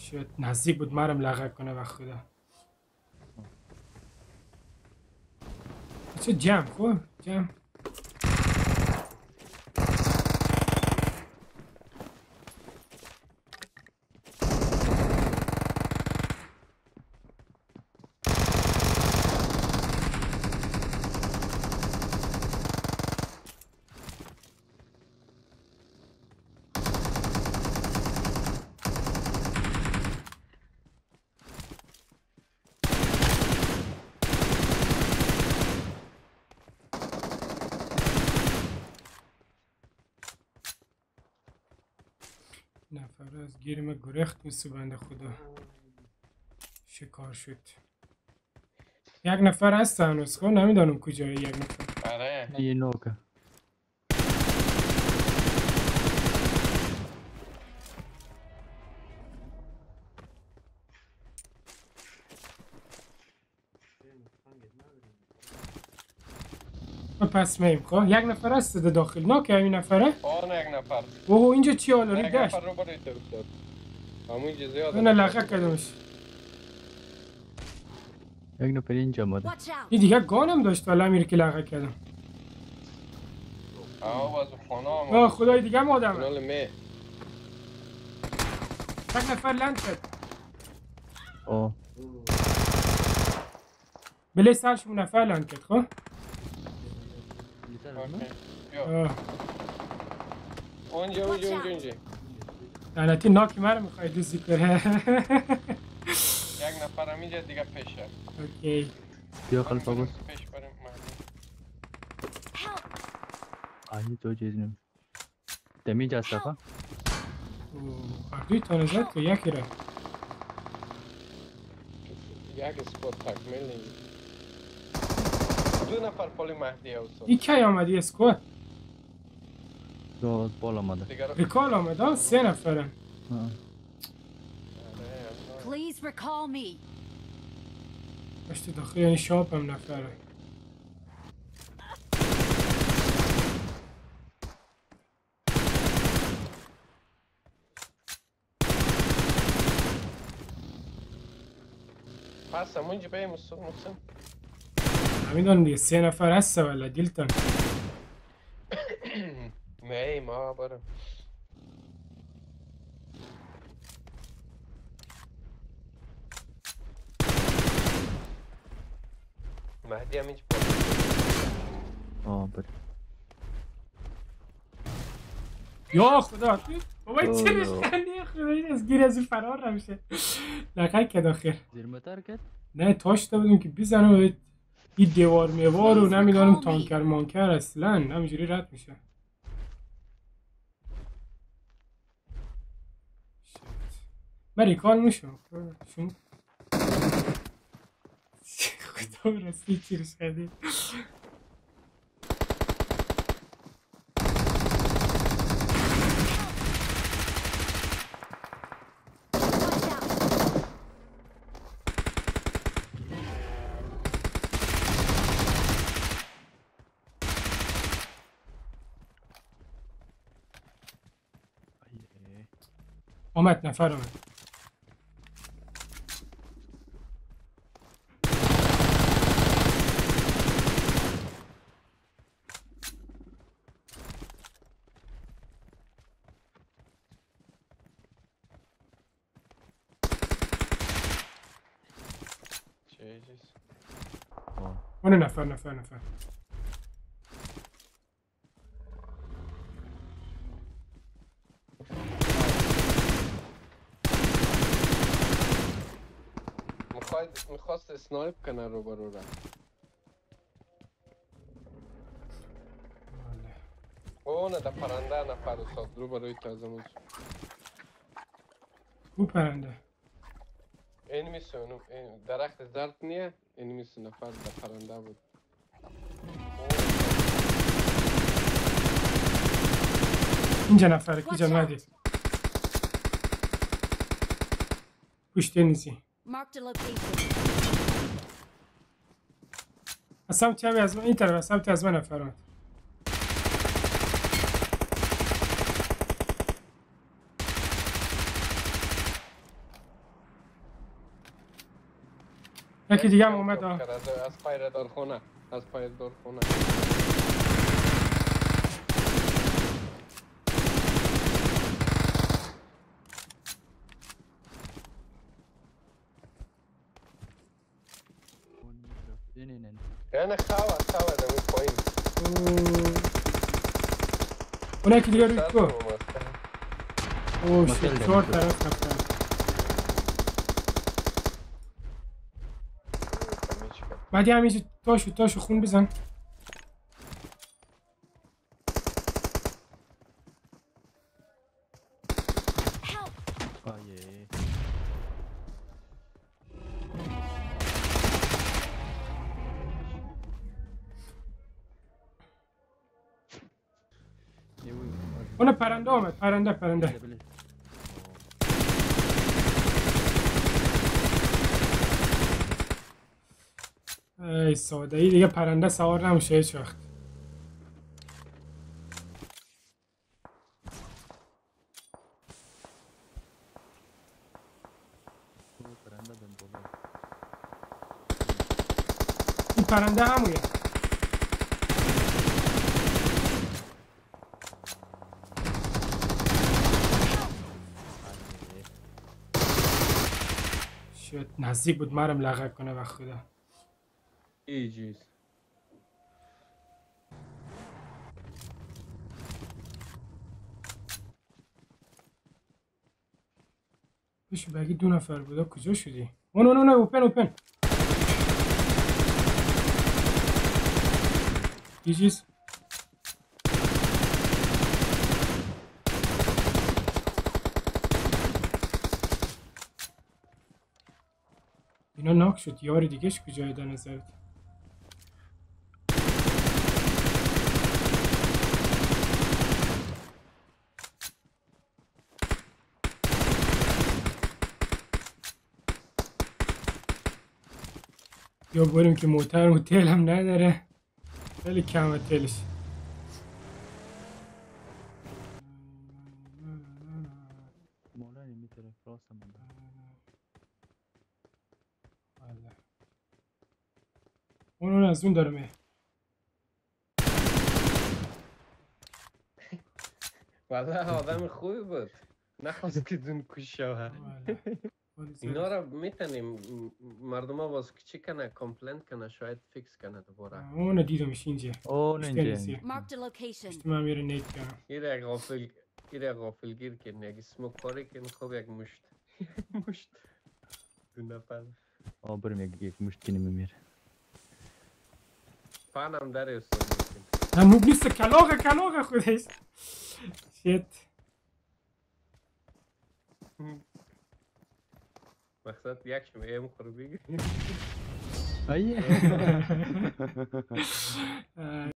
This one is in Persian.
شاید نزدیک بود مرم لغت کنه و خدا چه جمع خوب جمع نفر از گیرم گرخت مثل بنده خدا شکار شد یک نفر هست هنوز خب نمیدانم کجای یک نفر آره یه نوکه پس میم خب یک نفر هست در داخل ناکه همین نفره آن یک نفر اوه اینجا چی حالا یک داشت نفر رو برای تو افتاد همون چیز زیاد نه لغه کردمش یک نفر اینجا ماده Watch out! این دیگه گانم داشت ولی میره که لغه کردم باز خانه آه خدای دیگه مادم کنال می یک نفر لند شد آه بله سرشون نفر لند کرد خب بیا آه اونجا لعنتی ناکی مرا میخوای دوزی کنه یک نفر هم اینجا دیگه پیشه اوکی بیا خلفا بس پیش بریم آهی تو چیز نمی دمیج هست افا دوی تانه زد تو یکی را یک اسکوت تکمیل نیست دو نفر پالی مهدی اوسا این کی آمدی اسکوات تو از بالا ماده دیگر ریکال آمده سه نفرن Please recall me. داشتی داخل یعنی شاپ هم نفره پس همونجا بیم محسن نمیدونم دیگه سه نفر هست ولی دیلتن می ما برم مهدی هم اینجا بره یا خدا بابا چه نشکنی خدایی از گیر از این فرار نمیشه لقای که داخل زیر متر کرد نه تاشته بودیم که بزنم این دیوار میوار رو نمیدانم تانکر مانکر اصلا همینجوری رد میشه من ریکال میشم شون خدا برستی چیرش کردی آمد نفر آمد اون نفر میخواست اسنایپ کنه رو برو را اونه در پرنده نفر استاد رو بروی تازه موز او پرنده این میسونم درخت زرد نیه این میسون نفر در پرنده بود اینجا نفره که اینجا ندید پشته نیزی Marked a location. از سمت چپی از من این طرف از سمت از من نفر آمد یکی دیگه هم اومد از پای دارخونه. از پای دارخونه. نه. یعنی خواه دمی پایین. اون یکی دیگه روی کو. اوه مثل شیت دمی 4 کو. طرف رفتن. بعدی همیشه تاشو خون بزن. Help! آیه. اون پرنده آمد. پرنده. بله. ای ساده ای دیگه پرنده سوار نمیشه هیچ وقت. پرنده بهم بالا. این پرنده همویه. شاید نزدیک بود مرم لغت کنه و خدا. ایجیز. بشو بگی 2 نفر بودا کجا شدی؟ اون اوپن. ایجیز. اینا ناک شد. یار دیگهش کجای در نظرت؟ یا بریم که موتر و تیل هم نداره. خیلی کمه تیلش. مولا نمیتونه راست من. اون از اون داره والله آدم خوبی بود. نخواست که دون کش شوه. اینا را میتونیم مردم ها باز چی کنه کامپلنت کنه شاید فیکس کنه دوباره. اون دیدمش اینجا. اوه اینجا. Marked a location. من میره نیت کنم. ایره غافل گیر کن یک سموک پاری کن خوب یک مشت. مشت. دو نفر. بریم یک مشت کنیم میره. پانم داره استاد میکن. هم نیست کلاغه خودش. شیت. مقصد یک شما ایم خورو بگیر. آیه.